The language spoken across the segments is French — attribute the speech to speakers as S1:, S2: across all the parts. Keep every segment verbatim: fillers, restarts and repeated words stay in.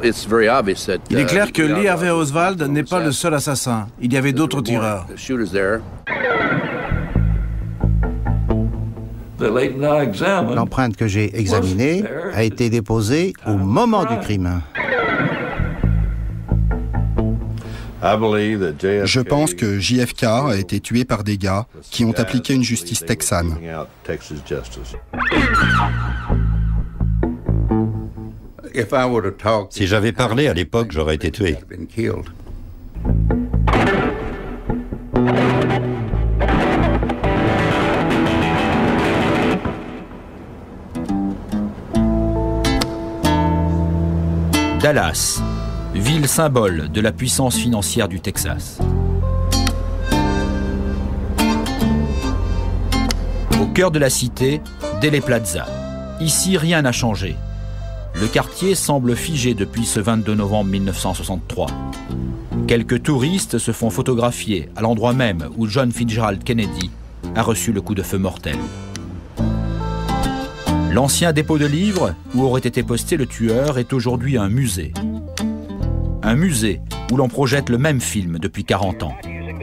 S1: Il est clair que Lee Harvey Oswald n'est pas le seul assassin. Il y avait d'autres tireurs.
S2: L'empreinte que j'ai examinée a été déposée au moment du crime.
S3: Je pense que J F K a été tué par des gars qui ont appliqué une justice texane.
S4: Si j'avais parlé à l'époque, j'aurais été tué.
S5: Dallas, ville symbole de la puissance financière du Texas. Au cœur de la cité, Dealey Plaza. Ici, rien n'a changé. Le quartier semble figé depuis ce vingt-deux novembre mille neuf cent soixante-trois. Quelques touristes se font photographier à l'endroit même où John Fitzgerald Kennedy a reçu le coup de feu mortel. L'ancien dépôt de livres où aurait été posté le tueur est aujourd'hui un musée. Un musée où l'on projette le même film depuis quarante ans.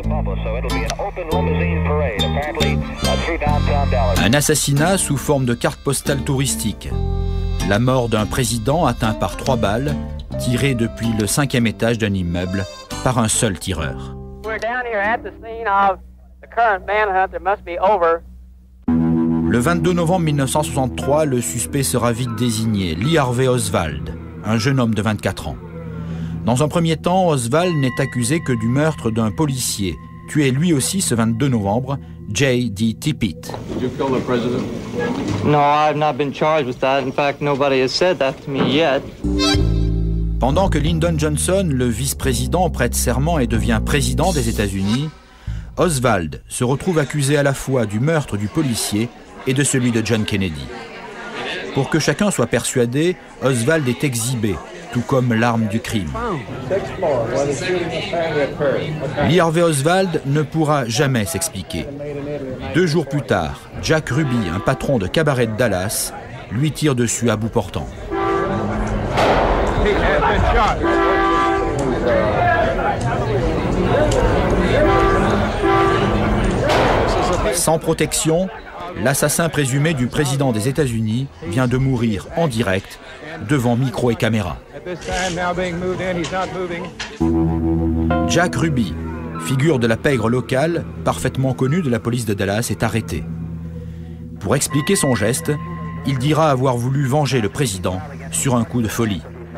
S5: Un assassinat sous forme de carte postale touristique. La mort d'un président atteint par trois balles, tirées depuis le cinquième étage d'un immeuble par un seul tireur. Le vingt-deux novembre mille neuf cent soixante-trois, le suspect sera vite désigné, Lee Harvey Oswald, un jeune homme de vingt-quatre ans. Dans un premier temps, Oswald n'est accusé que du meurtre d'un policier, tué lui aussi ce vingt-deux novembre, J D Tippit. Pendant que Lyndon Johnson, le vice-président, prête serment et devient président des États-Unis, Oswald se retrouve accusé à la fois du meurtre du policier et de celui de John Kennedy. Pour que chacun soit persuadé, Oswald est exhibé, tout comme l'arme du crime. Lee Harvey Oswald ne pourra jamais s'expliquer. Deux jours plus tard, Jack Ruby, un patron de cabaret de Dallas, lui tire dessus à bout portant. Sans protection, l'assassin présumé du président des États-Unis vient de mourir en direct devant micro et caméra. Jack Ruby, figure de la pègre locale, parfaitement connue de la police de Dallas, est arrêté. Pour expliquer son geste, il dira avoir voulu venger le président sur un coup de folie.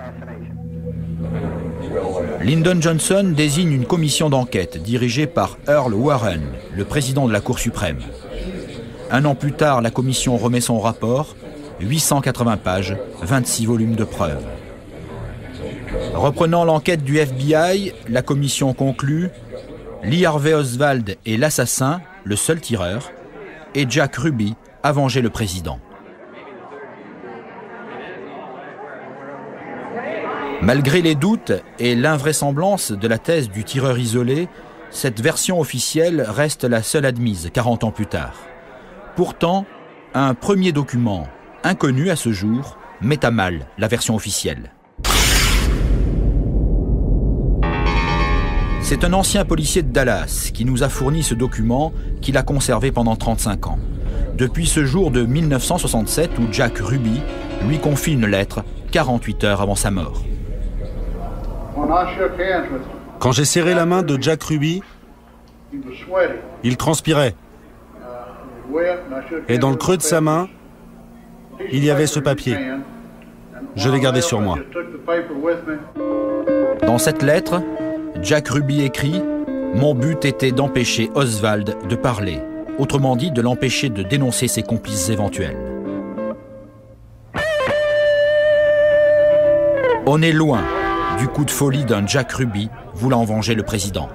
S5: Lyndon Johnson désigne une commission d'enquête dirigée par Earl Warren, le président de la Cour suprême. Un an plus tard, la commission remet son rapport, huit cent quatre-vingts pages, vingt-six volumes de preuves. Reprenant l'enquête du F B I, la commission conclut « Lee Harvey Oswald est l'assassin, le seul tireur, et Jack Ruby a vengé le président. » Malgré les doutes et l'invraisemblance de la thèse du tireur isolé, cette version officielle reste la seule admise quarante ans plus tard. Pourtant, un premier document, inconnu à ce jour, met à mal la version officielle. C'est un ancien policier de Dallas qui nous a fourni ce document qu'il a conservé pendant trente-cinq ans. Depuis ce jour de mille neuf cent soixante-sept où Jack Ruby lui confie une lettre quarante-huit heures avant sa mort.
S6: Quand j'ai serré la main de Jack Ruby, il transpirait. Et dans le creux de sa main, il y avait ce papier. Je l'ai gardé sur moi.
S5: Dans cette lettre, Jack Ruby écrit « Mon but était d'empêcher Oswald de parler, autrement dit de l'empêcher de dénoncer ses complices éventuels. » On est loin du coup de folie d'un Jack Ruby voulant venger le président.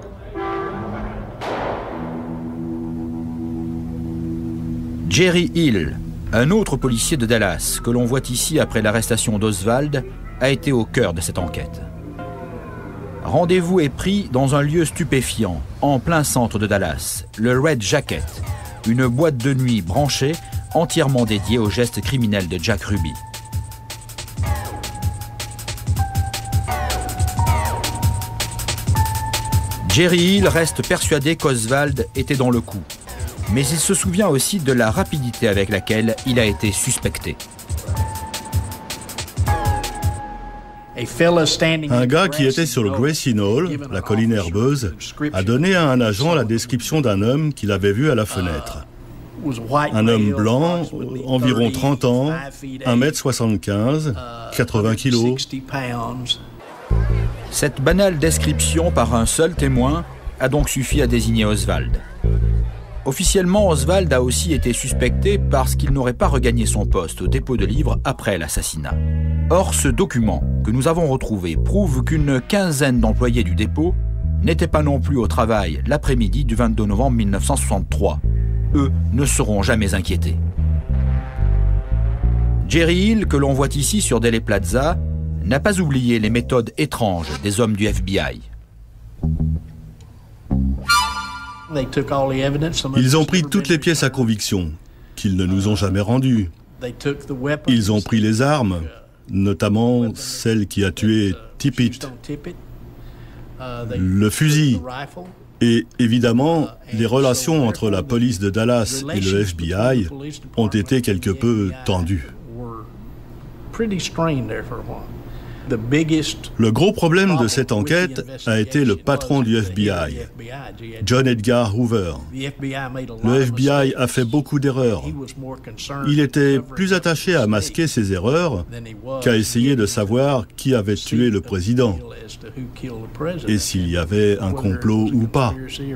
S5: Jerry Hill, un autre policier de Dallas que l'on voit ici après l'arrestation d'Oswald, a été au cœur de cette enquête. Rendez-vous est pris dans un lieu stupéfiant, en plein centre de Dallas, le Red Jacket, une boîte de nuit branchée entièrement dédiée aux gestes criminels de Jack Ruby. Jerry Hill reste persuadé qu'Oswald était dans le coup. Mais il se souvient aussi de la rapidité avec laquelle il a été suspecté.
S7: Un gars qui était sur le Gracie Knoll, la colline herbeuse, a donné à un agent la description d'un homme qu'il avait vu à la fenêtre. Un homme blanc, environ trente ans, un mètre soixante-quinze, quatre-vingts kilos.
S5: Cette banale description par un seul témoin a donc suffi à désigner Oswald. Officiellement, Oswald a aussi été suspecté parce qu'il n'aurait pas regagné son poste au dépôt de livres après l'assassinat. Or, ce document que nous avons retrouvé prouve qu'une quinzaine d'employés du dépôt n'étaient pas non plus au travail l'après-midi du vingt-deux novembre mille neuf cent soixante-trois. Eux ne seront jamais inquiétés. Jerry Hill, que l'on voit ici sur Dealey Plaza, n'a pas oublié les méthodes étranges des hommes du F B I.
S7: Ils ont pris toutes les pièces à conviction, qu'ils ne nous ont jamais rendues. Ils ont pris les armes, notamment celle qui a tué Tippit, le fusil, et évidemment, les relations entre la police de Dallas et le F B I ont été quelque peu tendues. Le gros problème de cette enquête a été le patron du F B I, John Edgar Hoover. Le F B I a fait beaucoup d'erreurs. Il était plus attaché à masquer ses erreurs qu'à essayer de savoir qui avait tué le président et s'il y avait un complot ou pas.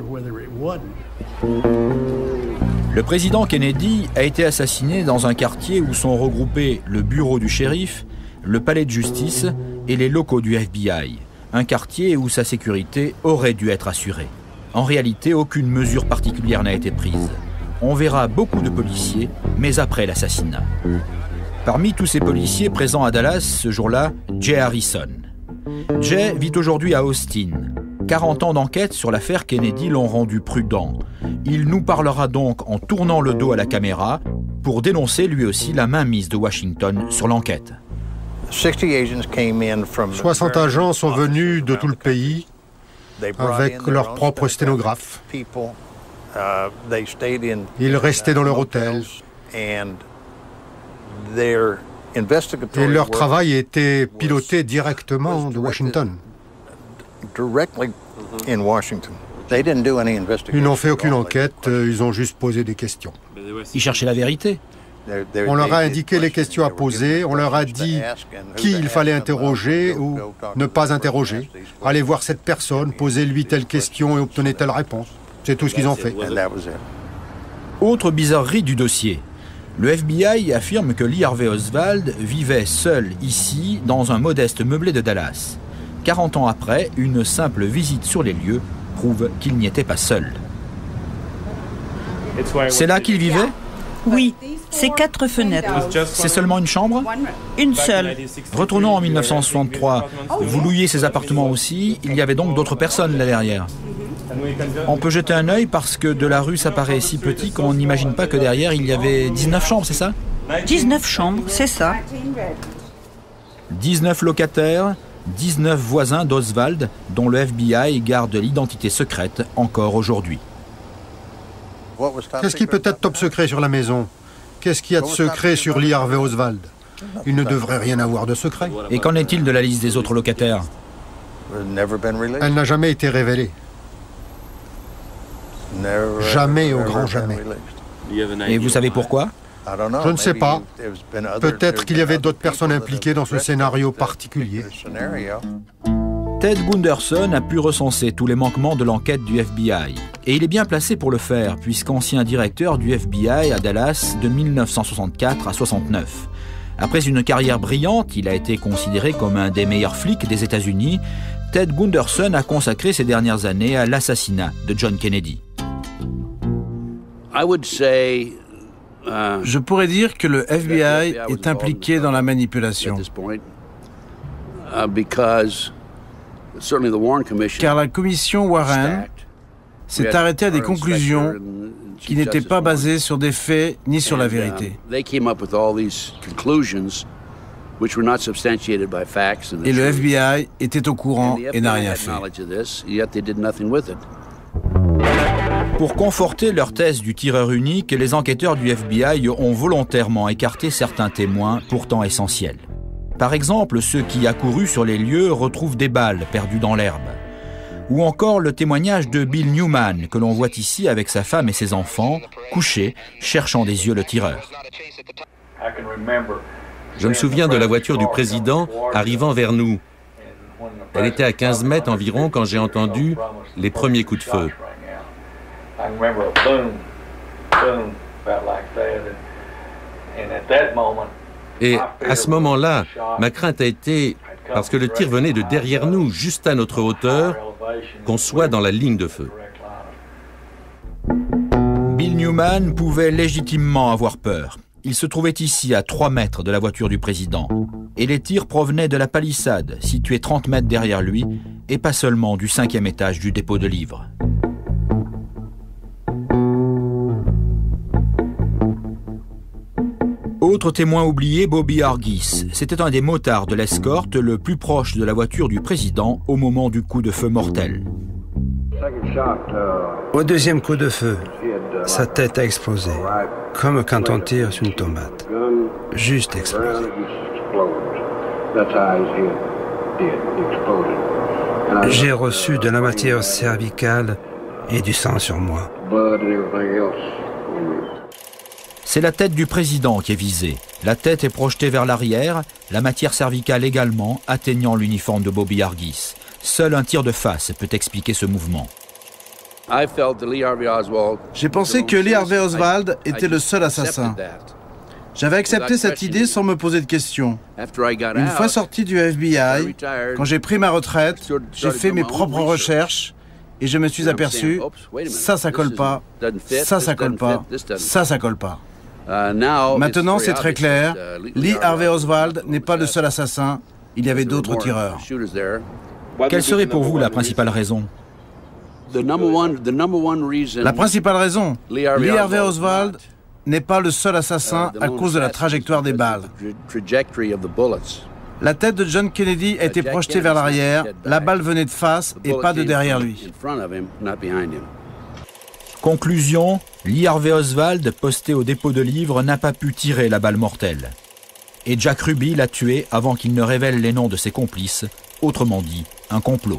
S5: Le président Kennedy a été assassiné dans un quartier où sont regroupés le bureau du shérif, le palais de justice et les locaux du F B I, un quartier où sa sécurité aurait dû être assurée. En réalité, aucune mesure particulière n'a été prise. On verra beaucoup de policiers, mais après l'assassinat. Parmi tous ces policiers présents à Dallas ce jour-là, Jay Harrison. Jay vit aujourd'hui à Austin. quarante ans d'enquête sur l'affaire Kennedy l'ont rendu prudent. Il nous parlera donc en tournant le dos à la caméra pour dénoncer lui aussi la mainmise de Washington sur l'enquête.
S8: soixante agents sont venus de tout le pays avec leurs propres sténographes. Ils restaient dans leur hôtel. Et leur travail était piloté directement de Washington. Ils n'ont fait aucune enquête, ils ont juste posé des questions.
S5: Ils cherchaient la vérité.
S8: On leur a indiqué les questions à poser, on leur a dit qui il fallait interroger ou ne pas interroger. Allez voir cette personne, posez-lui telle question et obtenez telle réponse. C'est tout ce qu'ils ont fait.
S5: Autre bizarrerie du dossier. Le F B I affirme que Lee Harvey Oswald vivait seul ici, dans un modeste meublé de Dallas. quarante ans après, une simple visite sur les lieux prouve qu'il n'y était pas seul. C'est là qu'il vivait ?
S9: Oui, c'est quatre fenêtres.
S5: C'est seulement une chambre ?
S9: Une seule.
S5: Retournons en mille neuf cent soixante-trois. Vous louiez ces appartements aussi, il y avait donc d'autres personnes là derrière. On peut jeter un œil parce que de la rue ça paraît si petit qu'on n'imagine pas que derrière il y avait dix-neuf chambres, c'est ça ?
S9: dix-neuf chambres, c'est ça.
S5: dix-neuf locataires, dix-neuf voisins d'Oswald dont le F B I garde l'identité secrète encore aujourd'hui.
S8: Qu'est-ce qui peut être top secret sur la maison? Qu'est-ce qu'il y a de secret sur Lee Harvey Oswald? Il ne devrait rien avoir de secret.
S5: Et qu'en est-il de la liste des autres locataires?
S8: Elle n'a jamais été révélée. Jamais au grand jamais.
S5: Et vous savez pourquoi?
S8: Je ne sais pas. Peut-être qu'il y avait d'autres personnes impliquées dans ce scénario particulier.
S5: Ted Gunderson a pu recenser tous les manquements de l'enquête du F B I. Et il est bien placé pour le faire, puisqu'ancien directeur du F B I à Dallas de mille neuf cent soixante-quatre à soixante-neuf. Après une carrière brillante, il a été considéré comme un des meilleurs flics des États-Unis. Ted Gunderson a consacré ses dernières années à l'assassinat de John Kennedy.
S1: Je pourrais dire que le F B I est impliqué dans la manipulation. Car la commission Warren s'est arrêtée à des conclusions qui n'étaient pas basées sur des faits ni sur la vérité. Et le F B I était au courant et n'a rien fait.
S5: Pour conforter leur thèse du tireur unique, les enquêteurs du F B I ont volontairement écarté certains témoins pourtant essentiels. Par exemple, ceux qui accourus sur les lieux retrouvent des balles perdues dans l'herbe. Ou encore le témoignage de Bill Newman, que l'on voit ici avec sa femme et ses enfants, couchés, cherchant des yeux le tireur.
S10: Je me souviens de la voiture du président arrivant vers nous. Elle était à quinze mètres environ quand j'ai entendu les premiers coups de feu. Et à ce moment-là, ma crainte a été, parce que le tir venait de derrière nous, juste à notre hauteur, qu'on soit dans la ligne de feu.
S5: Bill Newman pouvait légitimement avoir peur. Il se trouvait ici, à trois mètres de la voiture du président. Et les tirs provenaient de la palissade, située trente mètres derrière lui, et pas seulement du cinquième étage du dépôt de livres. Autre témoin oublié, Bobby Hargis. C'était un des motards de l'escorte le plus proche de la voiture du président au moment du coup de feu mortel.
S11: Au deuxième coup de feu, sa tête a explosé, comme quand on tire sur une tomate. Juste explosé. J'ai reçu de la matière cervicale et du sang sur moi.
S5: C'est la tête du président qui est visée. La tête est projetée vers l'arrière, la matière cervicale également, atteignant l'uniforme de Bobby Hargis. Seul un tir de face peut expliquer ce mouvement.
S1: J'ai pensé que Lee Harvey Oswald était le seul assassin. J'avais accepté cette idée sans me poser de questions. Une fois sorti du F B I, quand j'ai pris ma retraite, j'ai fait mes propres recherches et je me suis aperçu, ça, ça colle pas, ça, ça colle pas, ça, ça colle pas. Maintenant, c'est très clair, Lee Harvey Oswald n'est pas le seul assassin, il y avait d'autres tireurs.
S5: Quelle serait pour vous la principale raison?
S1: La principale raison, Lee Harvey Oswald n'est pas le seul assassin à cause de la trajectoire des balles. La tête de John Kennedy a été projetée vers l'arrière, la balle venait de face et pas de derrière lui.
S5: Conclusion, Lee Harvey Oswald, posté au dépôt de livres, n'a pas pu tirer la balle mortelle. Et Jack Ruby l'a tué avant qu'il ne révèle les noms de ses complices, autrement dit, un complot.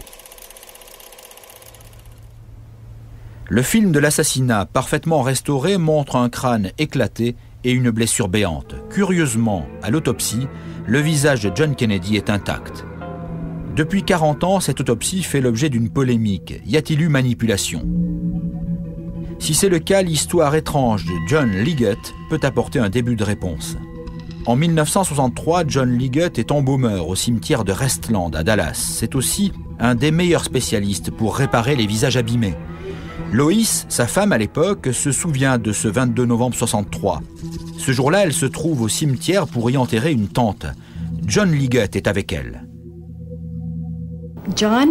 S5: Le film de l'assassinat, parfaitement restauré, montre un crâne éclaté et une blessure béante. Curieusement, à l'autopsie, le visage de John Kennedy est intact. Depuis quarante ans, cette autopsie fait l'objet d'une polémique. Y a-t-il eu manipulation? Si c'est le cas, l'histoire étrange de John Liggett peut apporter un début de réponse. En mille neuf cent soixante-trois, John Liggett est embaumeur au cimetière de Restland à Dallas. C'est aussi un des meilleurs spécialistes pour réparer les visages abîmés. Lois, sa femme à l'époque, se souvient de ce vingt-deux novembre soixante-trois. Ce jour-là, elle se trouve au cimetière pour y enterrer une tante. John Liggett est avec elle.
S12: John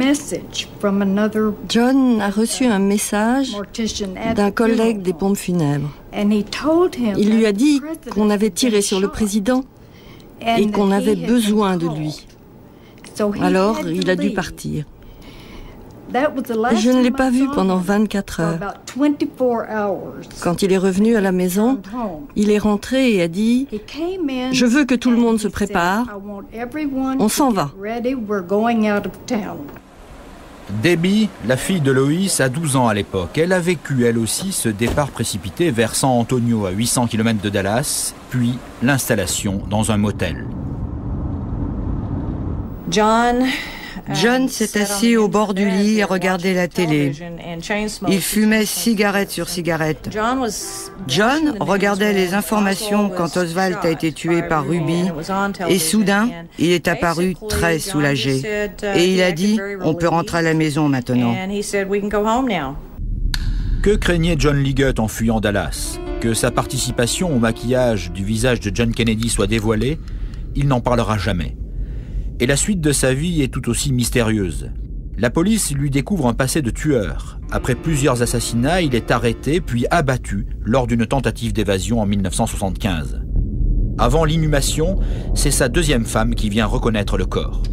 S13: a reçu un message d'un collègue des pompes funèbres. Il lui a dit qu'on avait tiré sur le président et qu'on avait besoin de lui. Alors, il a dû partir. Je ne l'ai pas vu pendant vingt-quatre heures. Quand il est revenu à la maison, il est rentré et a dit « Je veux que tout le monde se prépare, on s'en va ».
S5: Debbie, la fille de Lois, a douze ans à l'époque. Elle a vécu, elle aussi, ce départ précipité vers San Antonio, à huit cents kilomètres de Dallas, puis l'installation dans un motel.
S13: John... John s'est assis au bord du lit et regardait la télé. Il fumait cigarette sur cigarette. John regardait les informations quand Oswald a été tué par Ruby et soudain, il est apparu très soulagé. Et il a dit « On peut rentrer à la maison maintenant ».
S5: Que craignait John Liggett en fuyant Dallas? Que sa participation au maquillage du visage de John Kennedy soit dévoilée? Il n'en parlera jamais. Et la suite de sa vie est tout aussi mystérieuse. La police lui découvre un passé de tueur. Après plusieurs assassinats, il est arrêté puis abattu lors d'une tentative d'évasion en mille neuf cent soixante-quinze. Avant l'inhumation, c'est sa deuxième femme qui vient reconnaître le corps.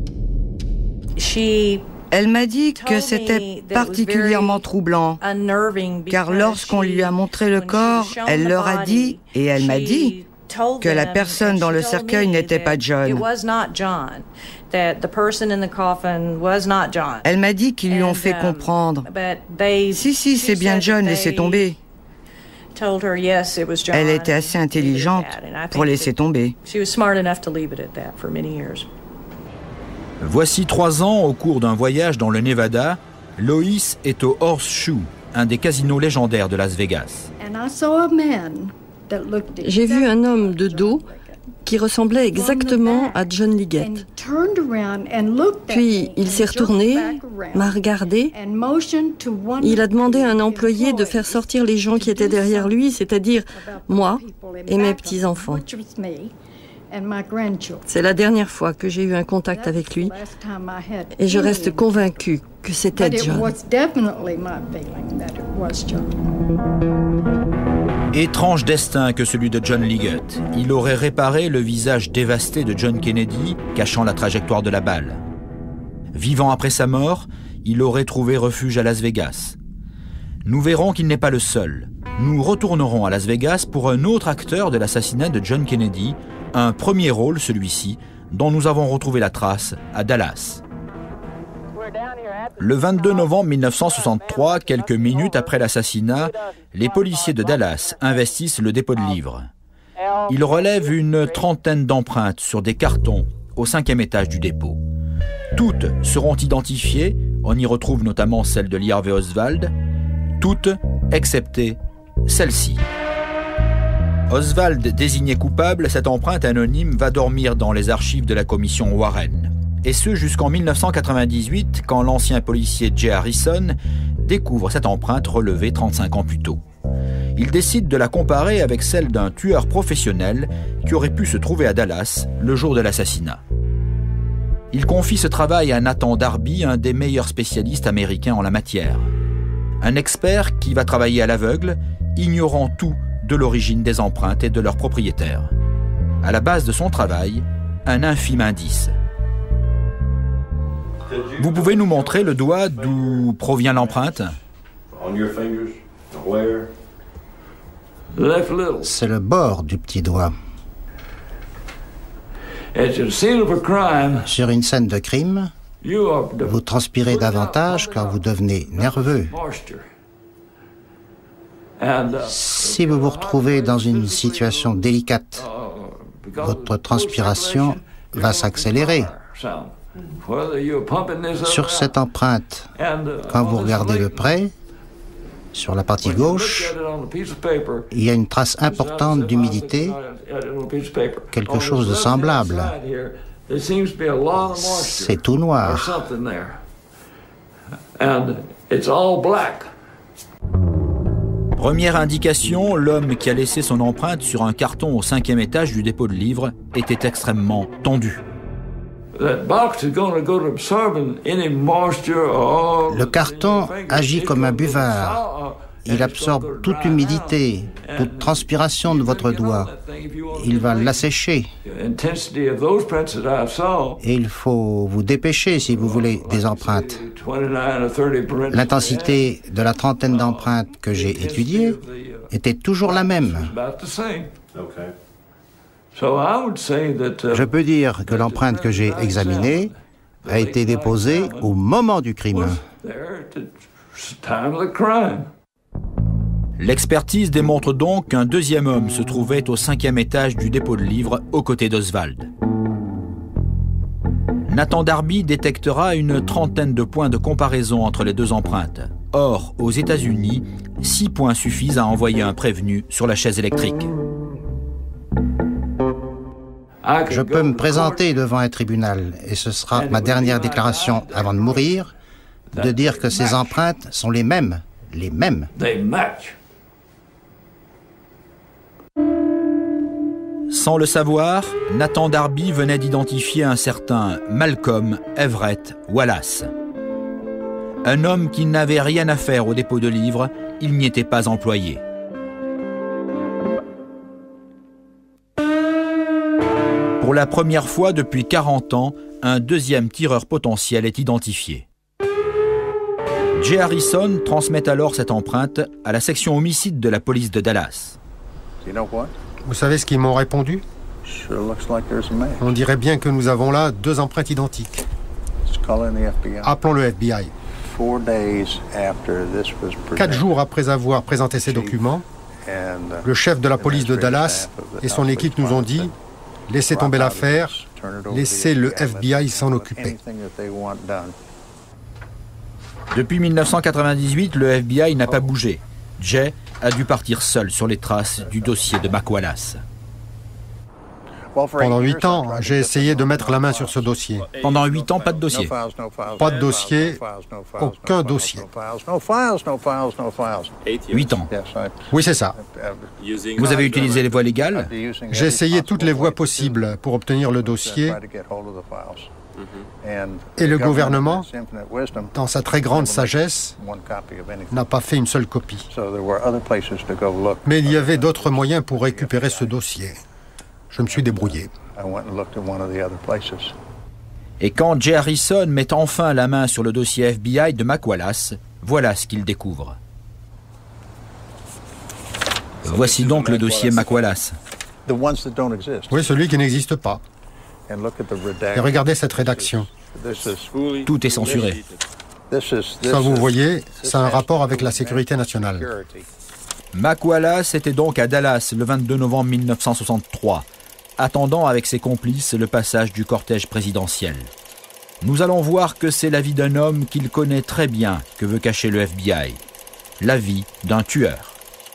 S12: Elle m'a dit que c'était particulièrement troublant, car lorsqu'on lui a montré le corps, elle leur a dit, et elle m'a dit, que la personne dans le cercueil n'était pas John. Elle m'a dit qu'ils lui ont fait comprendre. Si, si, c'est bien John, laissez tomber. Elle était assez intelligente pour laisser tomber.
S5: Voici trois ans, au cours d'un voyage dans le Nevada, Lois est au Horseshoe, un des casinos légendaires de Las Vegas.
S13: J'ai vu un homme de dos qui ressemblait exactement à John Liggett. Puis il s'est retourné, m'a regardé. Il a demandé à un employé de faire sortir les gens qui étaient derrière lui, c'est-à-dire moi et mes petits-enfants. C'est la dernière fois que j'ai eu un contact avec lui et je reste convaincue que c'était John.
S5: Étrange destin que celui de John Liggett. Il aurait réparé le visage dévasté de John Kennedy, cachant la trajectoire de la balle. Vivant après sa mort, il aurait trouvé refuge à Las Vegas. Nous verrons qu'il n'est pas le seul. Nous retournerons à Las Vegas pour un autre acteur de l'assassinat de John Kennedy, un premier rôle, celui-ci, dont nous avons retrouvé la trace à Dallas. Le vingt-deux novembre mille neuf cent soixante-trois, quelques minutes après l'assassinat, les policiers de Dallas investissent le dépôt de livres. Ils relèvent une trentaine d'empreintes sur des cartons au cinquième étage du dépôt. Toutes seront identifiées, on y retrouve notamment celle de Lee Harvey Oswald, toutes excepté celle-ci. Oswald désigné coupable, cette empreinte anonyme va dormir dans les archives de la commission Warren. Et ce jusqu'en mille neuf cent quatre-vingt-dix-huit, quand l'ancien policier Jay Harrison découvre cette empreinte relevée trente-cinq ans plus tôt. Il décide de la comparer avec celle d'un tueur professionnel qui aurait pu se trouver à Dallas le jour de l'assassinat. Il confie ce travail à Nathan Darby, un des meilleurs spécialistes américains en la matière. Un expert qui va travailler à l'aveugle, ignorant tout de l'origine des empreintes et de leurs propriétaires. À la base de son travail, un infime indice. Vous pouvez nous montrer le doigt d'où provient l'empreinte?
S2: C'est le bord du petit doigt. Sur une scène de crime, vous transpirez davantage car vous devenez nerveux. Si vous vous retrouvez dans une situation délicate, votre transpiration va s'accélérer. Sur cette empreinte, quand vous regardez de près, sur la partie gauche, il y a une trace importante d'humidité, quelque chose de semblable. C'est tout noir.
S5: Première indication, l'homme qui a laissé son empreinte sur un carton au cinquième étage du dépôt de livres était extrêmement tendu.
S2: Le carton agit comme un buvard. Il absorbe toute humidité, toute transpiration de votre doigt. Il va l'assécher. Et il faut vous dépêcher si vous voulez des empreintes. L'intensité de la trentaine d'empreintes que j'ai étudiées était toujours la même. Je peux dire que l'empreinte que j'ai examinée a été déposée au moment du crime.
S5: L'expertise démontre donc qu'un deuxième homme se trouvait au cinquième étage du dépôt de livres aux côtés d'Oswald. Nathan Darby détectera une trentaine de points de comparaison entre les deux empreintes. Or, aux États-Unis, six points suffisent à envoyer un prévenu sur la chaise électrique.
S2: Je peux me présenter devant un tribunal, et ce sera ma dernière déclaration avant de mourir, de dire que ces empreintes sont les mêmes, les mêmes.
S5: Sans le savoir, Nathan Darby venait d'identifier un certain Malcolm Everett Wallace. Un homme qui n'avait rien à faire au dépôt de livres, il n'y était pas employé. Pour la première fois depuis quarante ans, un deuxième tireur potentiel est identifié. Jay Harrison transmet alors cette empreinte à la section homicide de la police de Dallas.
S8: Vous savez ce qu'ils m'ont répondu? On dirait bien que nous avons là deux empreintes identiques. Appelons le F B I. Quatre jours après avoir présenté ces documents, le chef de la police de Dallas et son équipe nous ont dit « Laissez tomber l'affaire, laissez le F B I s'en occuper ».
S5: Depuis mille neuf cent quatre-vingt-dix-huit, le F B I n'a pas bougé. Jay a dû partir seul sur les traces du dossier de Mac Wallace.
S8: Pendant huit ans, j'ai essayé de mettre la main sur ce dossier.
S5: Pendant huit ans, pas de dossier.
S8: Pas de dossier, aucun dossier.
S5: Huit ans.
S8: Oui, c'est ça.
S5: Vous avez utilisé les voies légales?
S8: J'ai essayé toutes les voies possibles pour obtenir le dossier. Et le gouvernement, dans sa très grande sagesse, n'a pas fait une seule copie. Mais il y avait d'autres moyens pour récupérer ce dossier. Je me suis débrouillé.
S5: Et quand Jay Harrison met enfin la main sur le dossier F B I de Mac Wallace, voilà ce qu'il découvre. Voici donc le dossier Mac Wallace.
S8: Oui, celui qui n'existe pas. Et regardez cette rédaction.
S5: Tout est censuré.
S8: Ça, vous voyez, c'est un rapport avec la sécurité nationale.
S5: Mac Wallace était donc à Dallas le vingt-deux novembre mille neuf cent soixante-trois, attendant avec ses complices le passage du cortège présidentiel. Nous allons voir que c'est la vie d'un homme qu'il connaît très bien que veut cacher le F B I. La vie d'un tueur.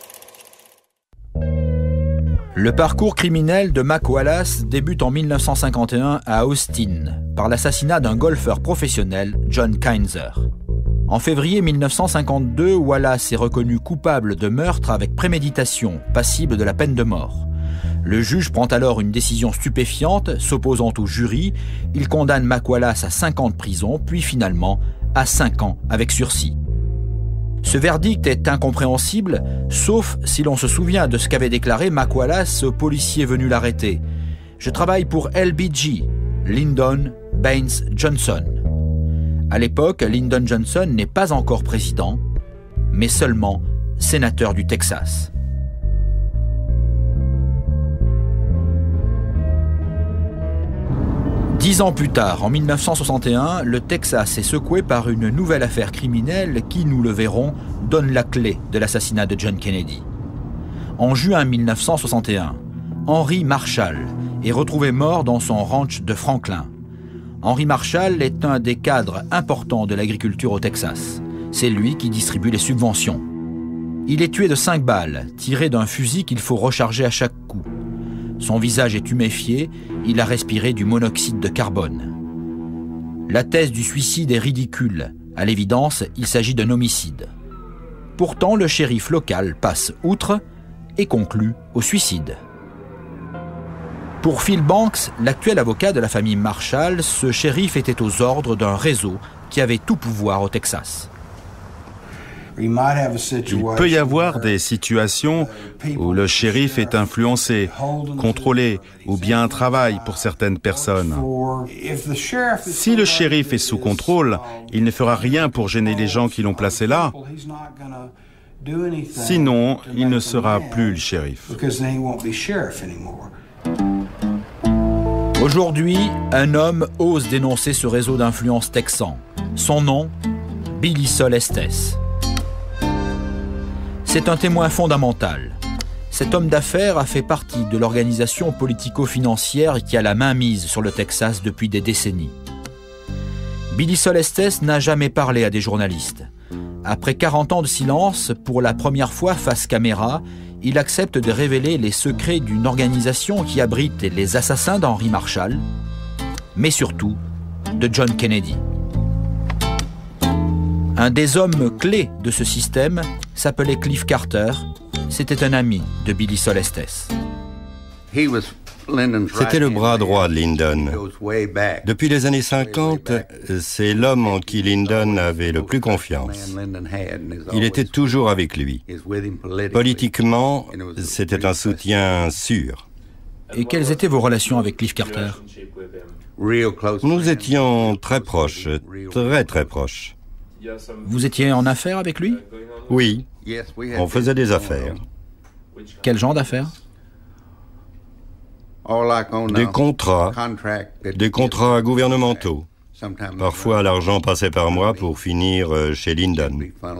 S5: Le parcours criminel de Mac Wallace débute en mille neuf cent cinquante et un à Austin par l'assassinat d'un golfeur professionnel, John Kinzer. En février mille neuf cent cinquante-deux, Wallace est reconnu coupable de meurtre avec préméditation, passible de la peine de mort. Le juge prend alors une décision stupéfiante, s'opposant au jury. Il condamne Mac Wallace à cinq ans de prison, puis finalement à cinq ans avec sursis. Ce verdict est incompréhensible, sauf si l'on se souvient de ce qu'avait déclaré Mac Wallace au policier venu l'arrêter. « Je travaille pour L B J, Lyndon Baines Johnson. » À l'époque, Lyndon Johnson n'est pas encore président, mais seulement sénateur du Texas. Dix ans plus tard, en mille neuf cent soixante et un, le Texas est secoué par une nouvelle affaire criminelle qui, nous le verrons, donne la clé de l'assassinat de John Kennedy. En juin mille neuf cent soixante et un, Henry Marshall est retrouvé mort dans son ranch de Franklin. Henry Marshall est un des cadres importants de l'agriculture au Texas. C'est lui qui distribue les subventions. Il est tué de cinq balles, tirées d'un fusil qu'il faut recharger à chaque coup. Son visage est tuméfié, il a respiré du monoxyde de carbone. La thèse du suicide est ridicule. À l'évidence, il s'agit d'un homicide. Pourtant, le shérif local passe outre et conclut au suicide. Pour Phil Banks, l'actuel avocat de la famille Marshall, ce shérif était aux ordres d'un réseau qui avait tout pouvoir au Texas.
S14: Il peut y avoir des situations où le shérif est influencé, contrôlé ou bien travaille pour certaines personnes. Si le shérif est sous contrôle, il ne fera rien pour gêner les gens qui l'ont placé là. Sinon, il ne sera plus le shérif.
S5: Aujourd'hui, un homme ose dénoncer ce réseau d'influence texan. Son nom, Billy Sol Estes. C'est un témoin fondamental. Cet homme d'affaires a fait partie de l'organisation politico-financière qui a la main mise sur le Texas depuis des décennies. Billy Sol Estes n'a jamais parlé à des journalistes. Après quarante ans de silence, pour la première fois face caméra, il accepte de révéler les secrets d'une organisation qui abrite les assassins d'Henry Marshall, mais surtout de John Kennedy. Un des hommes clés de ce système s'appelait Cliff Carter. C'était un ami de Billy Sol Estes.
S4: C'était le bras droit de Lyndon. Depuis les années cinquante, c'est l'homme en qui Lyndon avait le plus confiance. Il était toujours avec lui. Politiquement, c'était un soutien sûr.
S5: Et quelles étaient vos relations avec Cliff Carter?
S4: Nous étions très proches, très très proches.
S5: Vous étiez en affaires avec lui?
S4: Oui, on faisait des affaires.
S5: Quel genre d'affaires?
S4: Des contrats, des contrats gouvernementaux. Parfois, l'argent passait par moi pour finir chez Lyndon.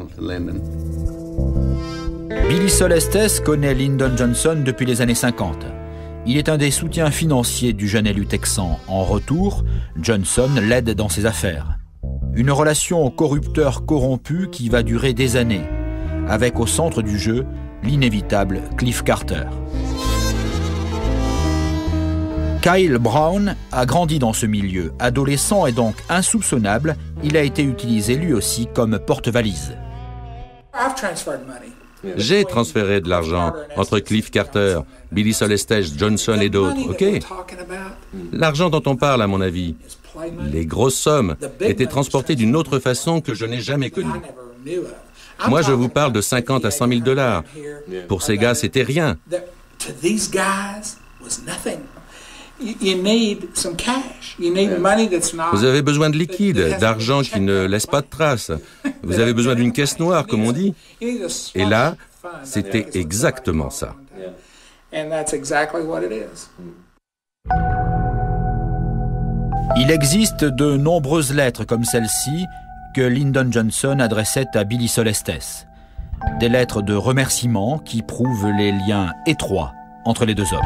S5: Billy Solestes connaît Lyndon Johnson depuis les années cinquante. Il est un des soutiens financiers du jeune élu texan. En retour, Johnson l'aide dans ses affaires. Une relation au corrupteur corrompu qui va durer des années, avec au centre du jeu l'inévitable Cliff Carter. Kyle Brown a grandi dans ce milieu. Adolescent et donc insoupçonnable, il a été utilisé lui aussi comme porte-valise.
S10: J'ai transféré de l'argent entre Cliff Carter, Billy Solestes, Johnson et d'autres, ok? L'argent dont on parle, à mon avis, les grosses sommes, étaient transportées d'une autre façon que je n'ai jamais connue. Moi, je vous parle de cinquante à cent mille dollars. Pour ces gars, c'était rien. Vous avez besoin de liquide, d'argent qui ne laisse pas de traces. Vous avez besoin d'une caisse noire, comme on dit. Et là, c'était exactement ça.
S5: Il existe de nombreuses lettres comme celle-ci que Lyndon Johnson adressait à Billy Solestes. Des lettres de remerciement qui prouvent les liens étroits entre les deux hommes.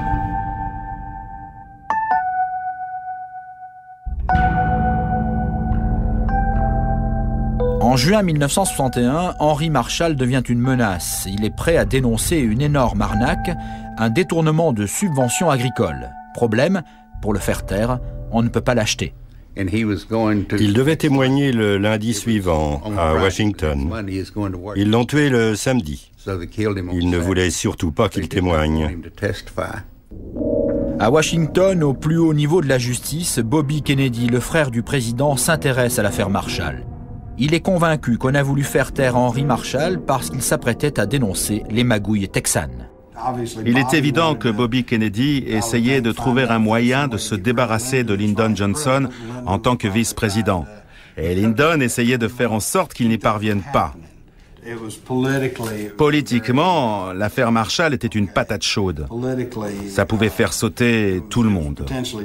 S5: En juin mille neuf cent soixante et un, Henry Marshall devient une menace. Il est prêt à dénoncer une énorme arnaque, un détournement de subventions agricoles. Problème, pour le faire taire, on ne peut pas l'acheter.
S4: Il devait témoigner le lundi suivant à Washington. Ils l'ont tué le samedi. Ils ne voulaient surtout pas qu'il témoigne.
S5: À Washington, au plus haut niveau de la justice, Bobby Kennedy, le frère du président, s'intéresse à l'affaire Marshall. Il est convaincu qu'on a voulu faire taire Henry Marshall parce qu'il s'apprêtait à dénoncer les magouilles texanes.
S14: Il est évident que Bobby Kennedy essayait de trouver un moyen de se débarrasser de Lyndon Johnson en tant que vice-président. Et Lyndon essayait de faire en sorte qu'il n'y parvienne pas. Politiquement, l'affaire Marshall était une patate chaude. Ça pouvait faire sauter tout le monde.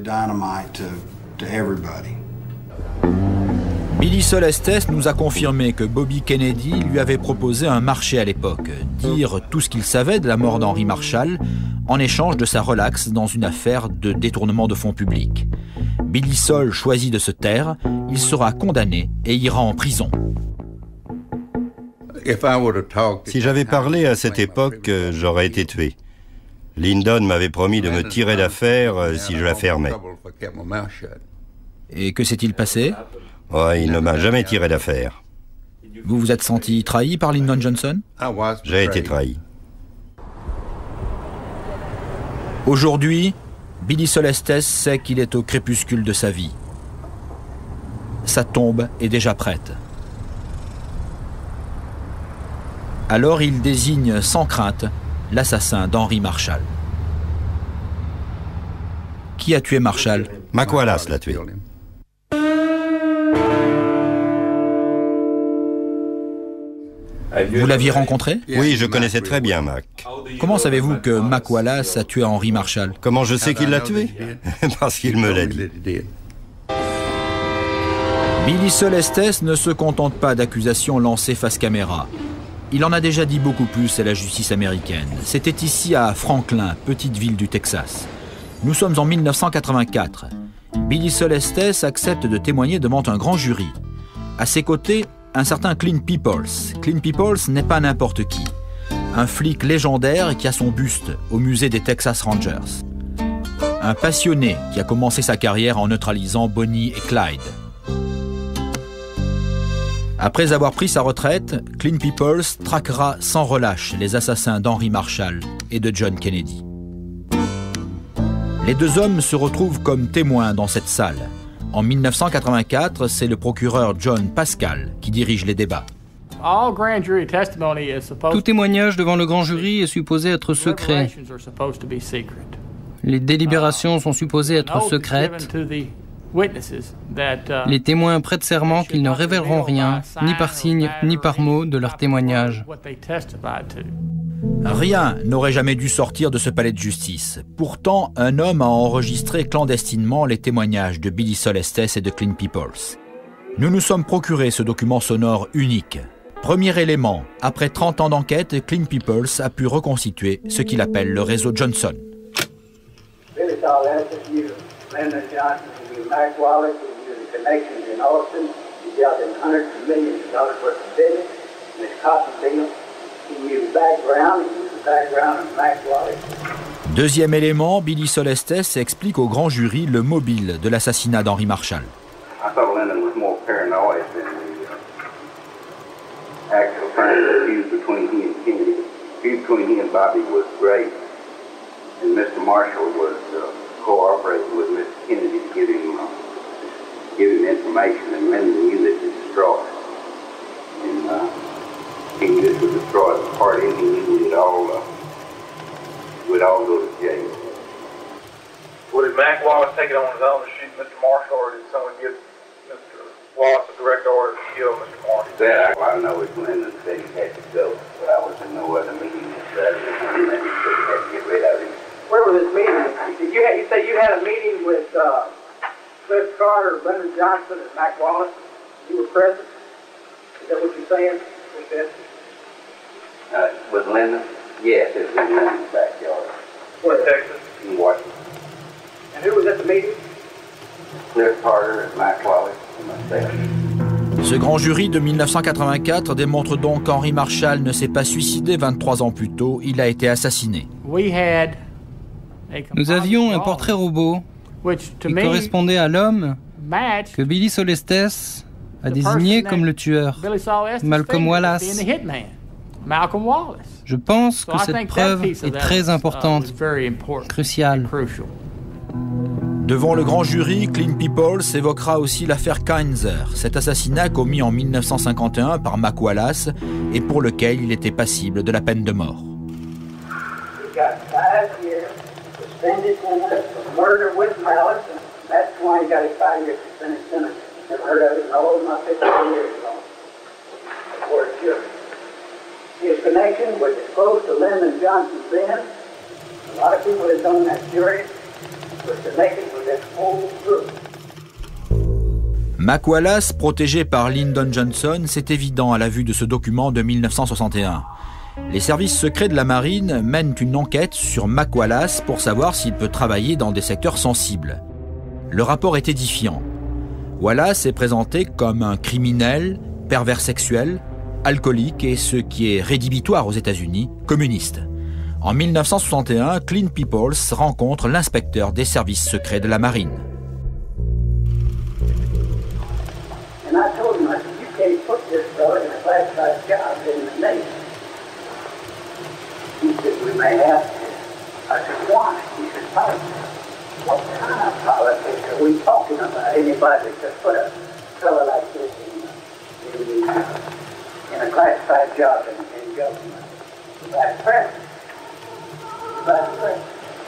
S5: Billy Solestes nous a confirmé que Bobby Kennedy lui avait proposé un marché à l'époque, dire tout ce qu'il savait de la mort d'Henry Marshall en échange de sa relaxe dans une affaire de détournement de fonds publics. Billy Sol choisit de se taire, il sera condamné et ira en prison.
S4: Si j'avais parlé à cette époque, j'aurais été tué. Lyndon m'avait promis de me tirer d'affaire si je la fermais.
S5: Et que s'est-il passé ?
S4: Oh, il ne m'a jamais tiré d'affaire.
S5: Vous vous êtes senti trahi par Lyndon Johnson?
S4: J'ai été trahi.
S5: Aujourd'hui, Billy Solestes sait qu'il est au crépuscule de sa vie. Sa tombe est déjà prête. Alors il désigne sans crainte l'assassin d'Henry Marshall. Qui a tué Marshall?
S4: Mac Wallace l'a tué.
S5: Vous l'aviez rencontré?
S4: Oui, je connaissais très bien Mac.
S5: Comment savez-vous que Mac Wallace a tué Henry Marshall?
S4: Comment je sais qu'il l'a tué? Parce qu'il me l'a dit.
S5: Billy Solestes ne se contente pas d'accusations lancées face caméra. Il en a déjà dit beaucoup plus à la justice américaine. C'était ici à Franklin, petite ville du Texas. Nous sommes en mille neuf cent quatre-vingt-quatre. Billy Solestes accepte de témoigner devant un grand jury. À ses côtés, un certain Clint Peoples. Clint Peoples n'est pas n'importe qui. Un flic légendaire qui a son buste au musée des Texas Rangers. Un passionné qui a commencé sa carrière en neutralisant Bonnie et Clyde. Après avoir pris sa retraite, Clint Peoples traquera sans relâche les assassins d'Henry Marshall et de John Kennedy. Les deux hommes se retrouvent comme témoins dans cette salle. En mille neuf cent quatre-vingt-quatre, c'est le procureur John Pascal qui dirige les débats.
S15: Tout témoignage devant le grand jury est supposé être secret. Les délibérations sont supposées être secrètes. Les témoins prêtent serment qu'ils ne révéleront rien, ni par signe, ni par mot, de leur témoignage.
S5: Rien n'aurait jamais dû sortir de ce palais de justice. Pourtant, un homme a enregistré clandestinement les témoignages de Billy Solestes et de Clint Peoples. Nous nous sommes procuré ce document sonore unique. Premier élément, après trente ans d'enquête, Clint Peoples a pu reconstituer ce qu'il appelle le réseau Johnson. Deuxième élément, Billy Solestes explique au grand jury le mobile de l'assassinat d'Henry Marshall.
S16: And Mister Marshall was uh, cooperating with Mister Kennedy to give him, uh, give him information, and Lyndon knew this was destroyed. And uh, he knew this was destroyed the party, and he knew we'd all, uh, we'd all go to jail.
S17: Well, did Mac Wallace take it on his own to shoot Mister Marshall, or did someone give Mister Wallace a direct order to kill Mister Marshall?
S16: That I, I know is Lyndon said he had to go, but I was in no other meeting than that, and Lyndon said he had to get rid of him.
S17: Where was this meeting? You, had, you say you had a meeting with uh, Cliff Carter, Lyndon Johnson, and Mac Wallace. You were present? Is that what you're saying?
S16: Uh, with Lyndon? Yes, it was in Lyndon's backyard.
S17: Where, Texas?
S16: In Washington.
S17: And who was at the meeting?
S16: Cliff Carter, and Mac Wallace, and myself.
S5: Ce grand jury de mille neuf cent quatre-vingt-quatre démontre donc qu'Henry Marshall ne s'est pas suicidé vingt-trois ans plus tôt, il a été assassiné.
S15: Nous avions un portrait robot qui correspondait à l'homme que Billy Solestes a désigné comme le tueur, Malcolm Wallace. Je pense que cette preuve est très importante, cruciale.
S5: Devant le grand jury, Clint Peoples évoquera aussi l'affaire Kinzer, cet assassinat commis en mille neuf cent cinquante et un par Mac Wallace et pour lequel il était passible de la peine de mort.
S16: His connection was as close to Lyndon Johnson's then. A lot of people that on that jury was connected with that whole group.
S5: Mac Wallace, protégé par Lyndon Johnson, c'est évident à la vue de ce document de mille neuf cent soixante et un. Les services secrets de la marine mènent une enquête sur Mac Wallace pour savoir s'il peut travailler dans des secteurs sensibles. Le rapport est édifiant. Wallace est présenté comme un criminel, pervers sexuel, alcoolique et, ce qui est rédhibitoire aux États-Unis, communiste. En mille neuf cent soixante et un, Clint Peoples rencontre l'inspecteur des services secrets de la marine.
S16: In a classified job in, in government. Vice President. Vice President.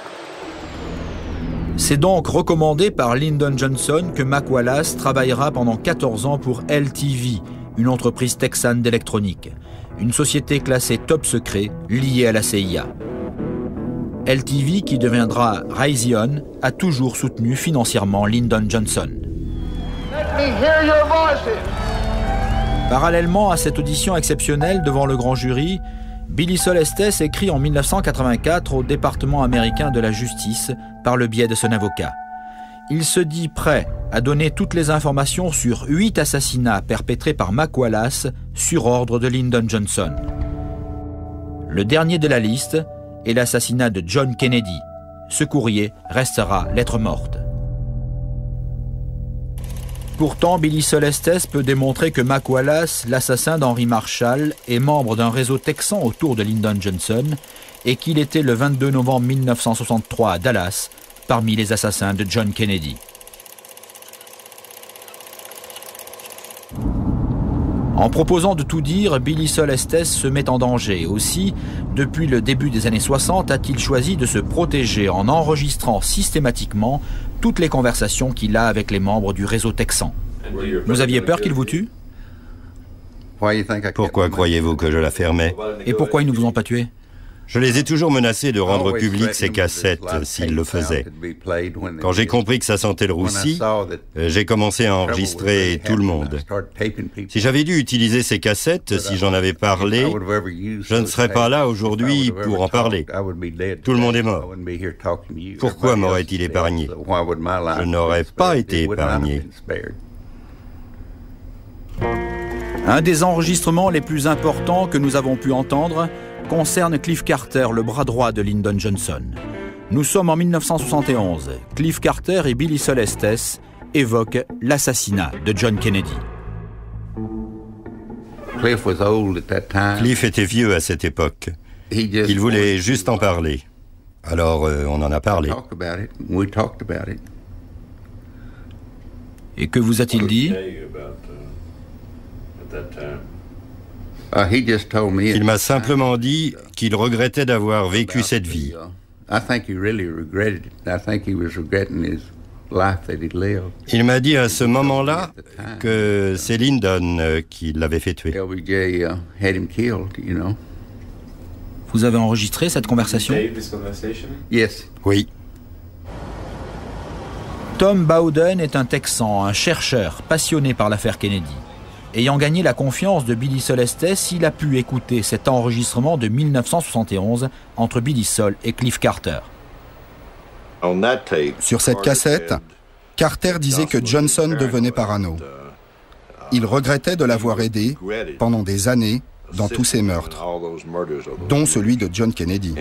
S5: C'est donc recommandé par Lyndon Johnson que Mac Wallace travaillera pendant quatorze ans pour L T V, une entreprise texane d'électronique, une société classée top secret liée à la C I A. L T V, qui deviendra Raytheon, a toujours soutenu financièrement Lyndon Johnson.
S17: Let me hear your voices.
S5: Parallèlement à cette audition exceptionnelle devant le grand jury, Billy Solestes écrit en mille neuf cent quatre-vingt-quatre au département américain de la justice par le biais de son avocat. Il se dit prêt à donner toutes les informations sur huit assassinats perpétrés par Mac Wallace sur ordre de Lyndon Johnson. Le dernier de la liste est l'assassinat de John Kennedy. Ce courrier restera lettre morte. Pourtant, Billy Solestes peut démontrer que Mac Wallace, l'assassin d'Henry Marshall, est membre d'un réseau texan autour de Lyndon Johnson et qu'il était le vingt-deux novembre mille neuf cent soixante-trois à Dallas parmi les assassins de John En proposant de tout dire, Billy Sol Estes se met en danger. Aussi, depuis le début des années soixante, a-t-il choisi de se protéger en enregistrant systématiquement toutes les conversations qu'il a avec les membres du réseau texan. Vous aviez peur qu'il vous tue?
S4: Pourquoi croyez-vous que je la fermais?
S5: Et pourquoi ils ne vous ont pas tué?
S4: Je les ai toujours menacés de rendre publiques ces cassettes s'ils le faisaient. Quand j'ai compris que ça sentait le roussi, j'ai commencé à enregistrer tout le monde. Si j'avais dû utiliser ces cassettes, si j'en avais parlé, je ne serais pas là aujourd'hui pour en parler. Tout le monde est mort. Pourquoi m'aurait-il épargné? Je n'aurais pas été épargné.
S5: Un des enregistrements les plus importants que nous avons pu entendre concerne Cliff Carter, le bras droit de Lyndon Johnson. Nous sommes en mille neuf cent soixante et onze. Cliff Carter et Billy Sol Estes évoquent l'assassinat de John Kennedy.
S4: Cliff était vieux à cette époque. Il voulait juste en parler. Alors euh, on en a parlé.
S5: Et que vous a-t-il dit?
S4: Il m'a simplement dit qu'il regrettait d'avoir vécu cette vie. Il m'a dit à ce moment-là que c'est Lyndon qui l'avait fait tuer.
S5: Vous avez enregistré cette conversation?
S4: Oui.
S5: Tom Bowden est un Texan, un chercheur passionné par l'affaire Kennedy. Ayant gagné la confiance de Billy Sol Estes, il a pu écouter cet enregistrement de mille neuf cent soixante et onze entre Billy Sol et Cliff Carter.
S3: Sur cette cassette, Carter disait que Johnson devenait parano. Il regrettait de l'avoir aidé pendant des années dans tous ces meurtres, dont celui de John Kennedy.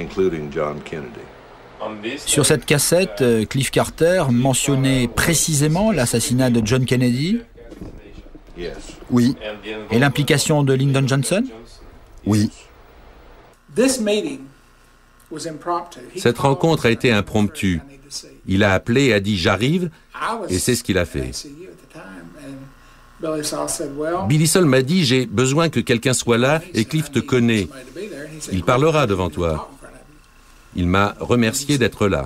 S5: Sur cette cassette, Cliff Carter mentionnait précisément l'assassinat de John Kennedy?
S3: Oui.
S5: Et l'implication de Lyndon Johnson?
S3: Oui.
S10: Cette rencontre a été impromptue. Il a appelé et a dit « j'arrive » et c'est ce qu'il a fait. Billy Sol m'a dit « j'ai besoin que quelqu'un soit là et Cliff te connaît. Il parlera devant toi. » Il m'a remercié d'être là.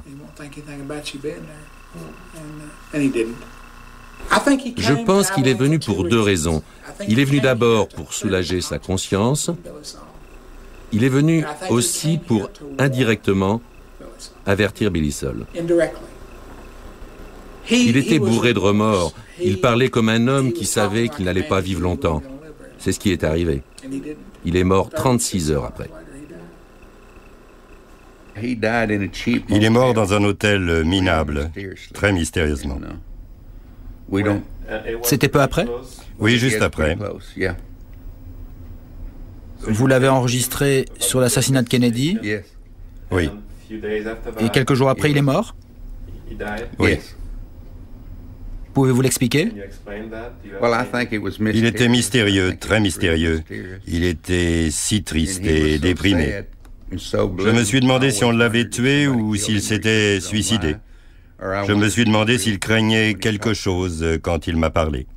S10: Je pense qu'il est venu pour deux raisons. Il est venu d'abord pour soulager sa conscience. Il est venu aussi pour, indirectement, avertir Billy Sol. Il était bourré de remords. Il parlait comme un homme qui savait qu'il n'allait pas vivre longtemps. C'est ce qui est arrivé. Il est mort trente-six heures après.
S4: Il est mort dans un hôtel minable, très mystérieusement.
S5: C'était peu après?
S4: Oui, juste après.
S5: Vous l'avez enregistré sur l'assassinat de Kennedy?
S4: Oui.
S5: Et quelques jours après, il est mort?
S4: Oui.
S5: Pouvez-vous l'expliquer?
S4: Il était mystérieux, très mystérieux. Il était si triste et déprimé. Je me suis demandé si on l'avait tué ou s'il s'était suicidé. Je me suis demandé s'il craignait quelque chose quand il m'a parlé.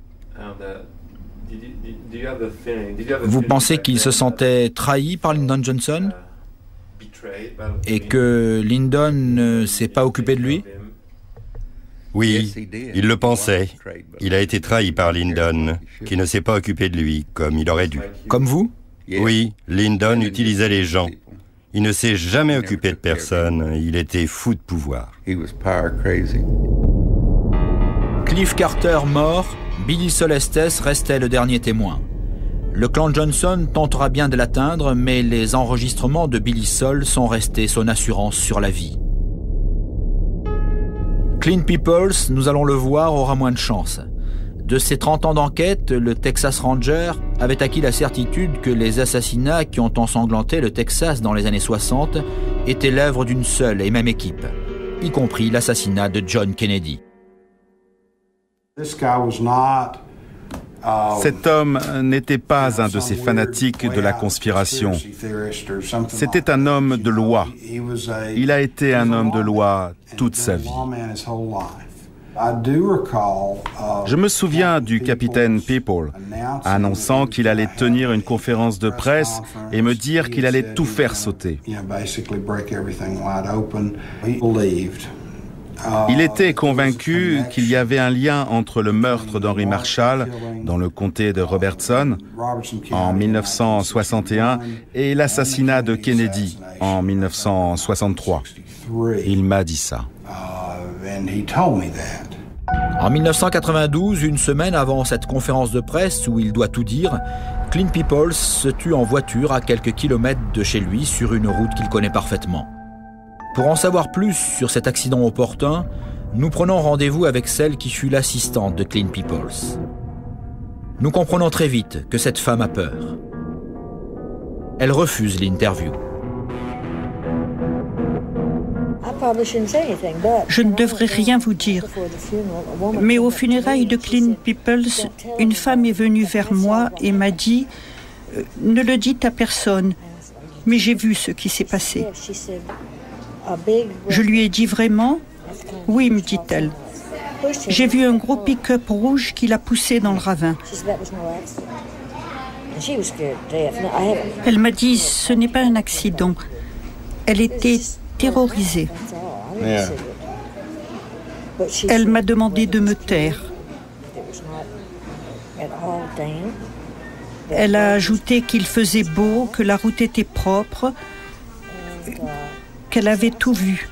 S5: Vous pensez qu'il se sentait trahi par Lyndon Johnson? Et que Lyndon ne s'est pas occupé de lui?
S4: Oui, il le pensait. Il a été trahi par Lyndon, qui ne s'est pas occupé de lui comme il aurait dû.
S5: Comme vous?
S4: Oui, Lyndon utilisait les gens. Il ne s'est jamais occupé de personne. Il était fou de pouvoir.
S5: Cliff Carter mort, Billy Sol Estes restait le dernier témoin. Le clan Johnson tentera bien de l'atteindre, mais les enregistrements de Billy Sol sont restés son assurance sur la vie. Clint Peoples, nous allons le voir, aura moins de chance. De ses trente ans d'enquête, le Texas Ranger avait acquis la certitude que les assassinats qui ont ensanglanté le Texas dans les années soixante étaient l'œuvre d'une seule et même équipe, y compris l'assassinat de John Kennedy.
S14: Cet homme n'était pas un de ces fanatiques de la conspiration. C'était un homme de loi. Il a été un homme de loi toute sa vie. Je me souviens du capitaine People annonçant qu'il allait tenir une conférence de presse et me dire qu'il allait tout faire sauter. Il était convaincu qu'il y avait un lien entre le meurtre d'Henry Marshall dans le comté de Robertson en mille neuf cent soixante et un et l'assassinat de Kennedy en mille neuf cent soixante-trois. Il m'a dit ça.
S5: En mille neuf cent quatre-vingt-douze, une semaine avant cette conférence de presse où il doit tout dire, Clint Peoples se tue en voiture à quelques kilomètres de chez lui sur une route qu'il connaît parfaitement. Pour en savoir plus sur cet accident opportun, nous prenons rendez-vous avec celle qui fut l'assistante de Clint Peoples. Nous comprenons très vite que cette femme a peur. Elle refuse l'interview.
S9: Je ne devrais rien vous dire, mais aux funérailles de Clint Peoples, une femme est venue vers moi et m'a dit euh, « Ne le dites à personne, mais j'ai vu ce qui s'est passé. » Je lui ai dit vraiment « Oui, me dit-elle. J'ai vu un gros pick-up rouge qui l'a poussé dans le ravin. » Elle m'a dit « Ce n'est pas un accident. » Elle était terrorisée. Elle m'a demandé de me taire. Elle a ajouté qu'il faisait beau, que la route était propre, qu'elle avait tout vu.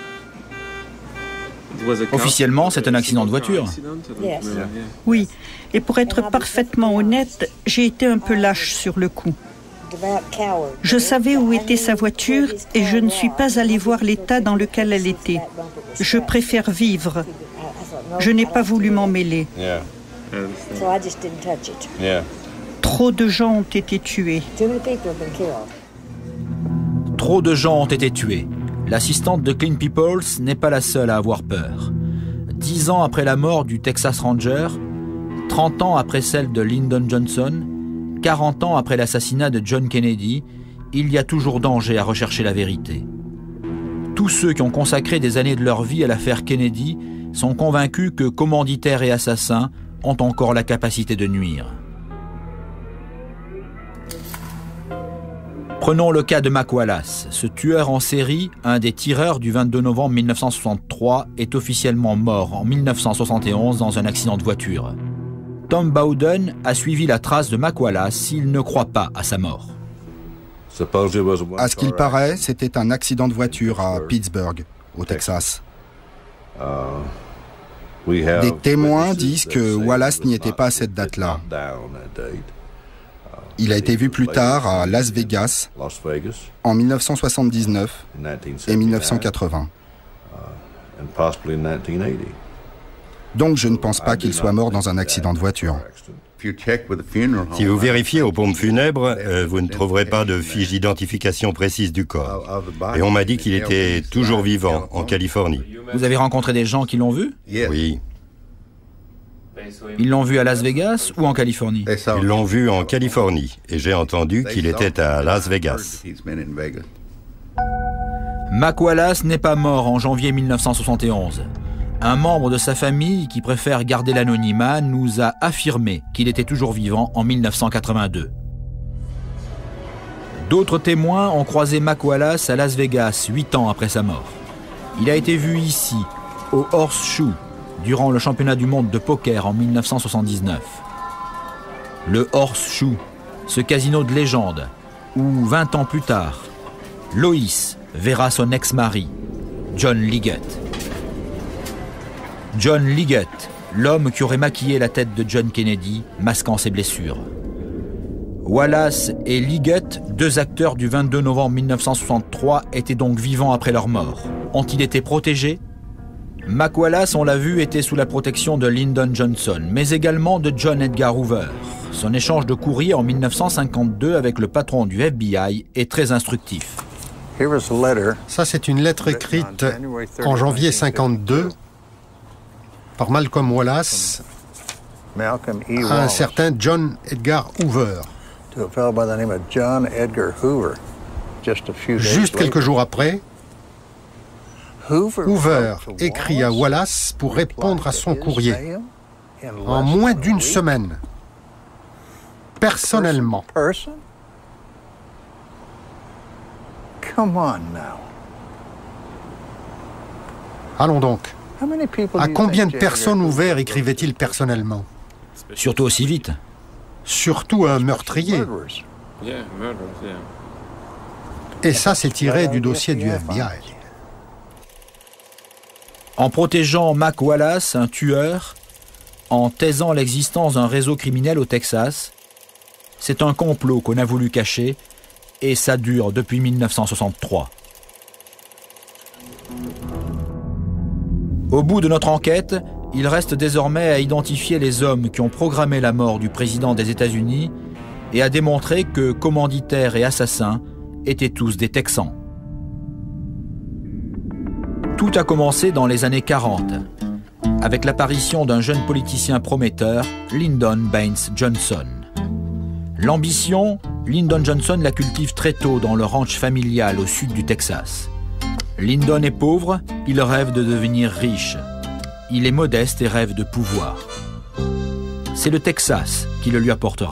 S5: Officiellement, c'est un accident de voiture.
S9: Oui, et pour être parfaitement honnête, j'ai été un peu lâche sur le coup. Je savais où était sa voiture et je ne suis pas allée voir l'état dans lequel elle était. Je préfère vivre. Je n'ai pas voulu m'en mêler. Trop de gens ont été tués.
S5: Trop de gens ont été tués. L'assistante de Clint Peoples n'est pas la seule à avoir peur. Dix ans après la mort du Texas Ranger, trente ans après celle de Lyndon Johnson, quarante ans après l'assassinat de John Kennedy, il y a toujours danger à rechercher la vérité. Tous ceux qui ont consacré des années de leur vie à l'affaire Kennedy sont convaincus que commanditaires et assassins ont encore la capacité de nuire. Prenons le cas de Mac Wallace. Ce tueur en série, un des tireurs du vingt-deux novembre mille neuf cent soixante-trois, est officiellement mort en mille neuf cent soixante et onze dans un accident de voiture. Tom Bowden a suivi la trace de Mac Wallace s'il ne croit pas à sa mort.
S3: À ce qu'il paraît, c'était un accident de voiture à Pittsburgh, au Texas. Des témoins disent que Wallace n'y était pas à cette date-là. Il a été vu plus tard à Las Vegas, en mille neuf cent soixante-dix-neuf et mille neuf cent quatre-vingts. Donc je ne pense pas qu'il soit mort dans un accident de voiture.
S4: Si vous vérifiez aux pompes funèbres, euh, vous ne trouverez pas de fiche d'identification précise du corps. Et on m'a dit qu'il était toujours vivant en Californie.
S5: Vous avez rencontré des gens qui l'ont vu?
S4: Oui.
S5: Ils l'ont vu à Las Vegas ou en Californie?
S4: Ils l'ont vu en Californie et j'ai entendu qu'il était à Las Vegas.
S5: Mac Wallace n'est pas mort en janvier mille neuf cent soixante et onze. Un membre de sa famille qui préfère garder l'anonymat nous a affirmé qu'il était toujours vivant en mille neuf cent quatre-vingt-deux. D'autres témoins ont croisé Mac Wallace à Las Vegas huit ans après sa mort. Il a été vu ici, au Horseshoe, durant le championnat du monde de poker en mille neuf cent soixante-dix-neuf. Le Horseshoe, ce casino de légende, où vingt ans plus tard, Lois verra son ex-mari, John Liggett. John Liggett, l'homme qui aurait maquillé la tête de John Kennedy, masquant ses blessures. Wallace et Liggett, deux acteurs du vingt-deux novembre mille neuf cent soixante-trois, étaient donc vivants après leur mort. Ont-ils été protégés? Mac Wallace, on l'a vu, était sous la protection de Lyndon Johnson, mais également de John Edgar Hoover. Son échange de courrier en mille neuf cent cinquante-deux avec le patron du F B I est très instructif.
S8: Ça, c'est une lettre écrite en janvier cinquante-deux par Malcolm Wallace à un certain John Edgar Hoover. Juste quelques jours après, Hoover écrit à Wallace pour répondre à son courrier. En moins d'une semaine. Personnellement. Allons donc. À combien de personnes Hoover écrivait-il personnellement?
S5: Surtout aussi vite.
S8: Surtout un meurtrier. Et ça, c'est tiré du dossier du F B I.
S5: En protégeant Mac Wallace, un tueur, en taisant l'existence d'un réseau criminel au Texas, c'est un complot qu'on a voulu cacher, et ça dure depuis mille neuf cent soixante-trois. Au bout de notre enquête, il reste désormais à identifier les hommes qui ont programmé la mort du président des États-Unis et à démontrer que commanditaires et assassins étaient tous des Texans. Tout a commencé dans les années quarante, avec l'apparition d'un jeune politicien prometteur, Lyndon Baines Johnson. L'ambition, Lyndon Johnson la cultive très tôt dans le ranch familial au sud du Texas. Lyndon est pauvre, il rêve de devenir riche. Il est modeste et rêve de pouvoir. C'est le Texas qui le lui apportera.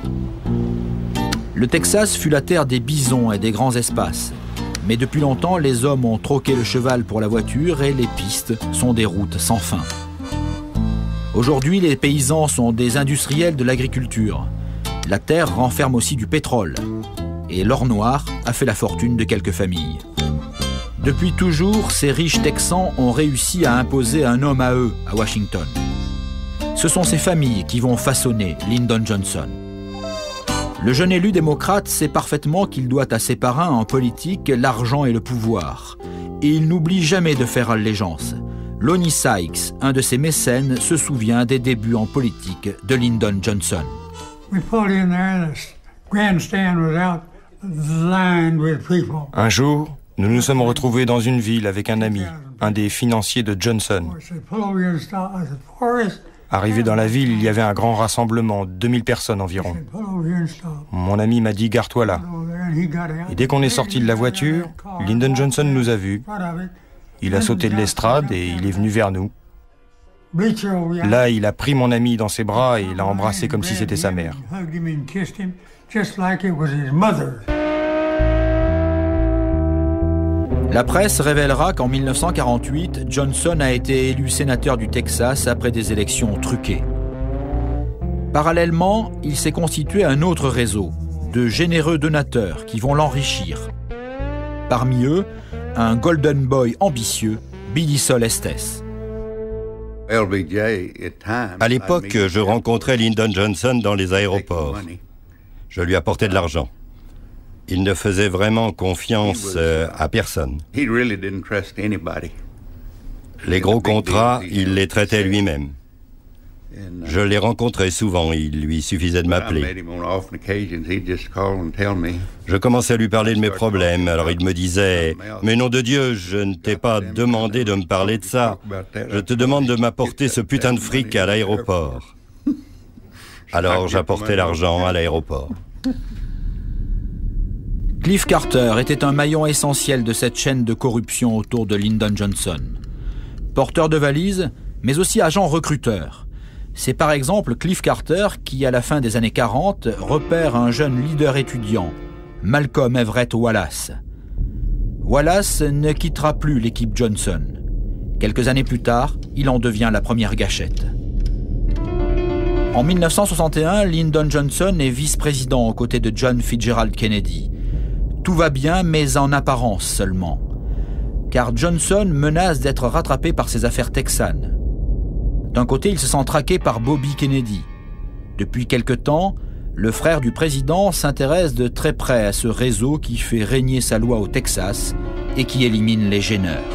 S5: Le Texas fut la terre des bisons et des grands espaces. Mais depuis longtemps, les hommes ont troqué le cheval pour la voiture et les pistes sont des routes sans fin. Aujourd'hui, les paysans sont des industriels de l'agriculture. La terre renferme aussi du pétrole. Et l'or noir a fait la fortune de quelques familles. Depuis toujours, ces riches Texans ont réussi à imposer un homme à eux à Washington. Ce sont ces familles qui vont façonner Lyndon Johnson. Le jeune élu démocrate sait parfaitement qu'il doit à ses parrains en politique l'argent et le pouvoir. Et il n'oublie jamais de faire allégeance. Lonnie Sykes, un de ses mécènes, se souvient des débuts en politique de Lyndon Johnson.
S18: Un jour, nous nous sommes retrouvés dans une ville avec un ami, un des financiers de Johnson. Arrivé dans la ville, il y avait un grand rassemblement, deux mille personnes environ. Mon ami m'a dit « Gare-toi là ». Et dès qu'on est sorti de la voiture, Lyndon Johnson nous a vus. Il a sauté de l'estrade et il est venu vers nous. Là, il a pris mon ami dans ses bras et l'a embrassé comme si c'était sa mère.
S5: La presse révélera qu'en mille neuf cent quarante-huit, Johnson a été élu sénateur du Texas après des élections truquées. Parallèlement, il s'est constitué un autre réseau de généreux donateurs qui vont l'enrichir. Parmi eux, un Golden Boy ambitieux, Billy Sol Estes.
S4: À l'époque, je rencontrais Lyndon Johnson dans les aéroports. Je lui apportais de l'argent. Il ne faisait vraiment confiance euh, à personne. Les gros contrats, il les traitait lui-même. Je l'ai rencontré souvent, il lui suffisait de m'appeler. Je commençais à lui parler de mes problèmes, alors il me disait « Mais nom de Dieu, je ne t'ai pas demandé de me parler de ça. Je te demande de m'apporter ce putain de fric à l'aéroport. » Alors j'apportais l'argent à l'aéroport.
S5: Cliff Carter était un maillon essentiel de cette chaîne de corruption autour de Lyndon Johnson. Porteur de valises, mais aussi agent recruteur. C'est par exemple Cliff Carter qui, à la fin des années quarante, repère un jeune leader étudiant, Malcolm Everett Wallace. Wallace ne quittera plus l'équipe Johnson. Quelques années plus tard, il en devient la première gâchette. En mille neuf cent soixante et un, Lyndon Johnson est vice-président aux côtés de John Fitzgerald Kennedy. Tout va bien, mais en apparence seulement. Car Johnson menace d'être rattrapé par ses affaires texanes. D'un côté, il se sent traqué par Bobby Kennedy. Depuis quelque temps, le frère du président s'intéresse de très près à ce réseau qui fait régner sa loi au Texas et qui élimine les gêneurs.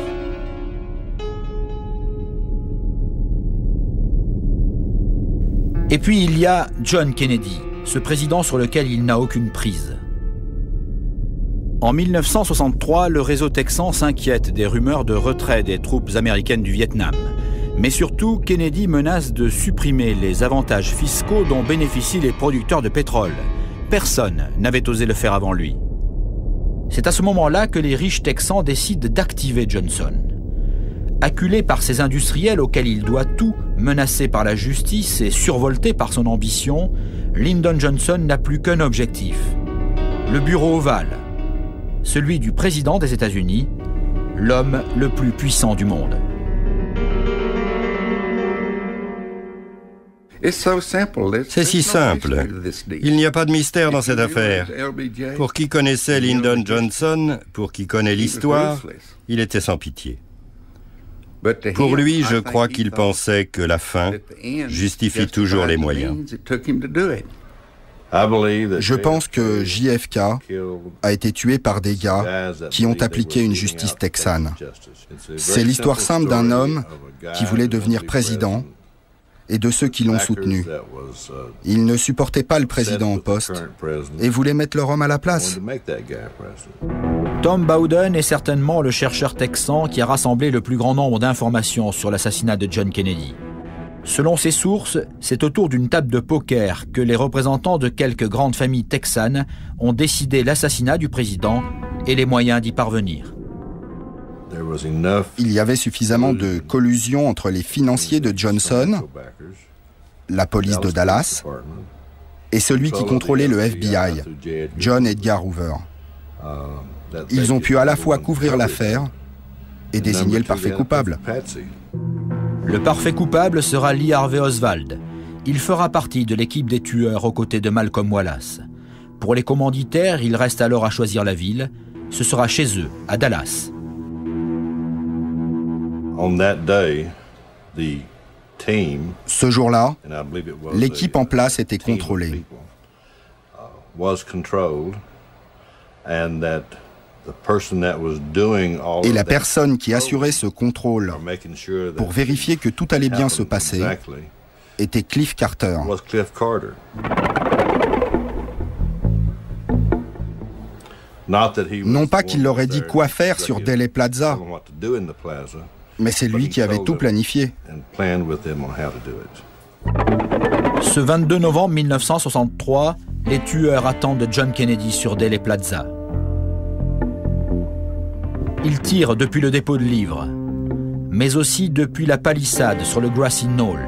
S5: Et puis il y a John Kennedy, ce président sur lequel il n'a aucune prise. En mille neuf cent soixante-trois, le réseau texan s'inquiète des rumeurs de retrait des troupes américaines du Vietnam. Mais surtout, Kennedy menace de supprimer les avantages fiscaux dont bénéficient les producteurs de pétrole. Personne n'avait osé le faire avant lui. C'est à ce moment-là que les riches Texans décident d'activer Johnson. Acculé par ces industriels auxquels il doit tout, menacé par la justice et survolté par son ambition, Lyndon Johnson n'a plus qu'un objectif, le bureau ovale, celui du président des États-Unis, l'homme le plus puissant du monde.
S4: C'est si simple. Il n'y a pas de mystère dans cette affaire. Pour qui connaissait Lyndon Johnson, pour qui connaît l'histoire, il était sans pitié. Pour lui, je crois qu'il pensait que la fin justifie toujours les moyens.
S3: Je pense que J F K a été tué par des gars qui ont appliqué une justice texane. C'est l'histoire simple d'un homme qui voulait devenir président et de ceux qui l'ont soutenu. Il ne supportait pas le président en poste et voulait mettre leur homme à la place.
S5: Tom Bowden est certainement le chercheur texan qui a rassemblé le plus grand nombre d'informations sur l'assassinat de John Kennedy. Selon ses sources, c'est autour d'une table de poker que les représentants de quelques grandes familles texanes ont décidé l'assassinat du président et les moyens d'y parvenir.
S3: Il y avait suffisamment de collusion entre les financiers de Johnson, la police de Dallas, et celui qui contrôlait le F B I, John Edgar Hoover. Ils ont pu à la fois couvrir l'affaire et désigner le parfait coupable.
S5: Le parfait coupable sera Lee Harvey Oswald. Il fera partie de l'équipe des tueurs aux côtés de Malcolm Wallace. Pour les commanditaires, il reste alors à choisir la ville. Ce sera chez eux, à Dallas.
S3: Ce jour-là, l'équipe en place était contrôlée. Et la personne qui assurait ce contrôle pour vérifier que tout allait bien se passer était Cliff Carter. Non pas qu'il leur ait dit quoi faire sur Dealey Plaza, mais c'est lui qui avait tout planifié.
S5: Ce vingt-deux novembre mille neuf cent soixante-trois, les tueurs attendent John Kennedy sur Dealey Plaza. Ils tirent depuis le dépôt de livres, mais aussi depuis la palissade sur le Grassy Knoll.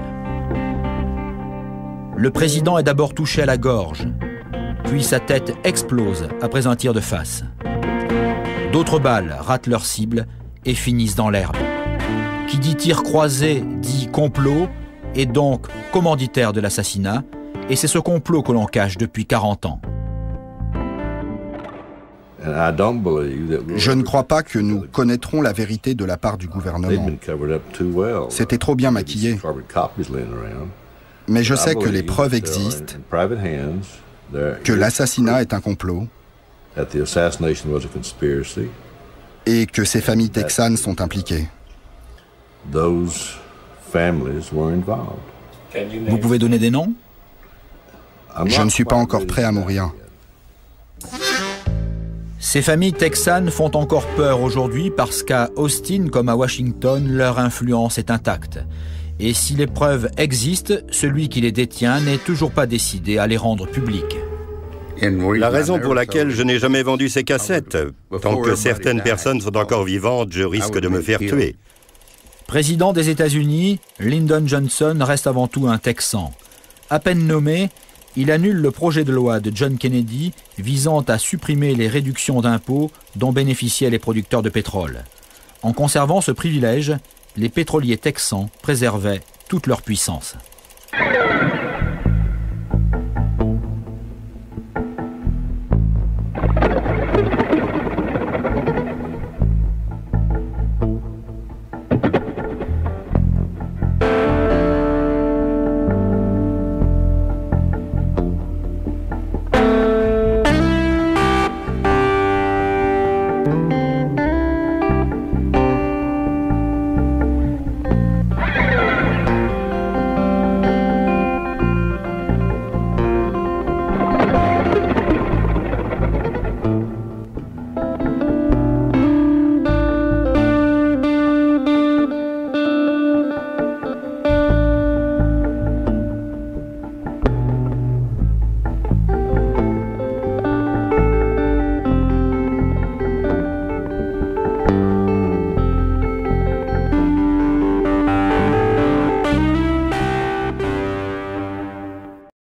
S5: Le président est d'abord touché à la gorge, puis sa tête explose après un tir de face. D'autres balles ratent leur cible et finissent dans l'herbe. Qui dit tir croisé dit complot et donc commanditaire de l'assassinat, et c'est ce complot que l'on cache depuis quarante ans.
S3: Je ne crois pas que nous connaîtrons la vérité de la part du gouvernement. C'était trop bien maquillé. Mais je sais que les preuves existent, que l'assassinat est un complot, et que ces familles texanes sont impliquées.
S5: Vous pouvez donner des noms?
S3: Je ne suis pas encore prêt à mourir.
S5: Ces familles texanes font encore peur aujourd'hui parce qu'à Austin comme à Washington, leur influence est intacte. Et si les preuves existent, celui qui les détient n'est toujours pas décidé à les rendre publiques.
S4: La raison pour laquelle je n'ai jamais vendu ces cassettes, tant que certaines personnes sont encore vivantes, je risque de me faire tuer.
S5: Président des États-Unis, Lyndon Johnson reste avant tout un Texan. À peine nommé, il annule le projet de loi de John Kennedy visant à supprimer les réductions d'impôts dont bénéficiaient les producteurs de pétrole. En conservant ce privilège, les pétroliers texans préservaient toute leur puissance.